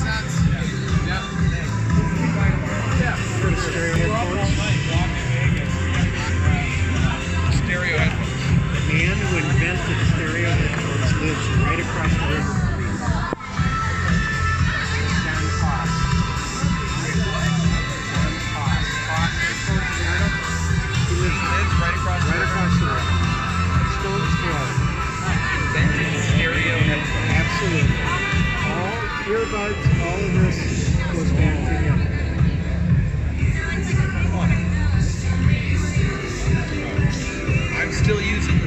For stereo headphones. Stereo headphones. The man who invented stereo headphones lives right across the river from me. John Foss. He lives right across the river. Stone's Throw. Invented stereo headphones. Absolutely. All earbuds, all of this goes back to him. I'm still using